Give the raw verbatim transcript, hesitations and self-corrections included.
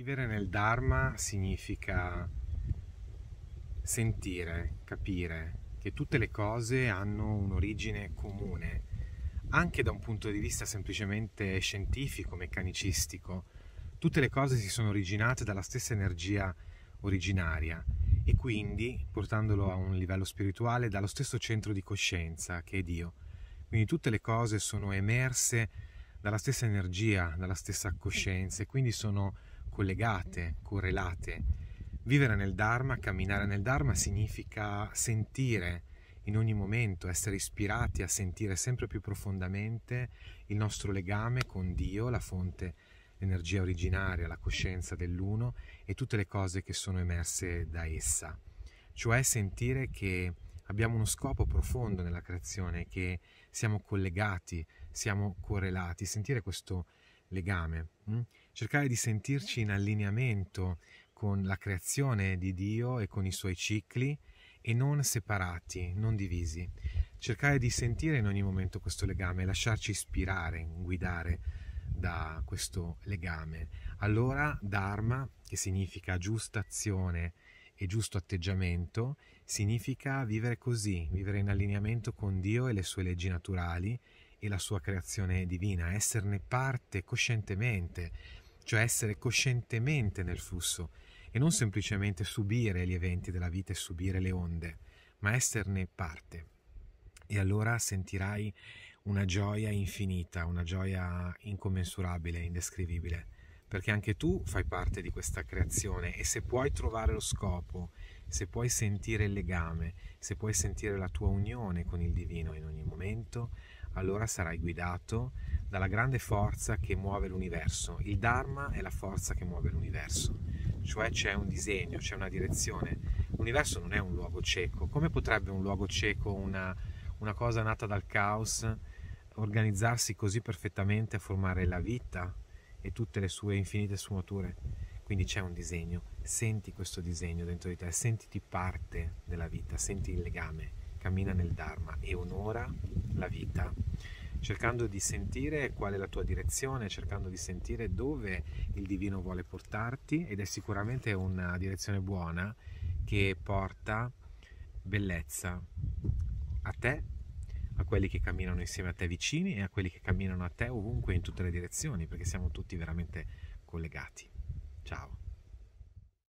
Vivere nel Dharma significa sentire, capire che tutte le cose hanno un'origine comune, anche da un punto di vista semplicemente scientifico, meccanicistico. Tutte le cose si sono originate dalla stessa energia originaria e quindi, portandolo a un livello spirituale, dallo stesso centro di coscienza che è Dio. Quindi tutte le cose sono emerse dalla stessa energia, dalla stessa coscienza e quindi sono collegate, correlate. Vivere nel Dharma, camminare nel Dharma significa sentire in ogni momento, essere ispirati a sentire sempre più profondamente il nostro legame con Dio, la fonte, l'energia originaria, la coscienza dell'uno e tutte le cose che sono emerse da essa. Cioè sentire che abbiamo uno scopo profondo nella creazione, che siamo collegati, siamo correlati, sentire questo legame, hm? Cercare di sentirci in allineamento con la creazione di Dio e con i suoi cicli e non separati, non divisi. Cercare di sentire in ogni momento questo legame, lasciarci ispirare, guidare da questo legame. Allora Dharma, che significa giusta azione e giusto atteggiamento, significa vivere così, vivere in allineamento con Dio e le sue leggi naturali e la sua creazione divina, esserne parte coscientemente, cioè essere coscientemente nel flusso e non semplicemente subire gli eventi della vita e subire le onde, ma esserne parte. E allora sentirai una gioia infinita, una gioia incommensurabile, indescrivibile, perché anche tu fai parte di questa creazione e se puoi trovare lo scopo, se puoi sentire il legame, se puoi sentire la tua unione con il divino in ogni momento, allora sarai guidato dalla grande forza che muove l'universo. Il Dharma è la forza che muove l'universo, cioè c'è un disegno, c'è una direzione. L'universo non è un luogo cieco. Come potrebbe un luogo cieco, una, una cosa nata dal caos, organizzarsi così perfettamente a formare la vita e tutte le sue infinite sfumature? Quindi c'è un disegno, senti questo disegno dentro di te, sentiti parte della vita, senti il legame, cammina nel Dharma e onora la vita, cercando di sentire qual è la tua direzione, cercando di sentire dove il divino vuole portarti, ed è sicuramente una direzione buona che porta bellezza a te, a quelli che camminano insieme a te vicini e a quelli che camminano a te ovunque in tutte le direzioni, perché siamo tutti veramente collegati. Ciao.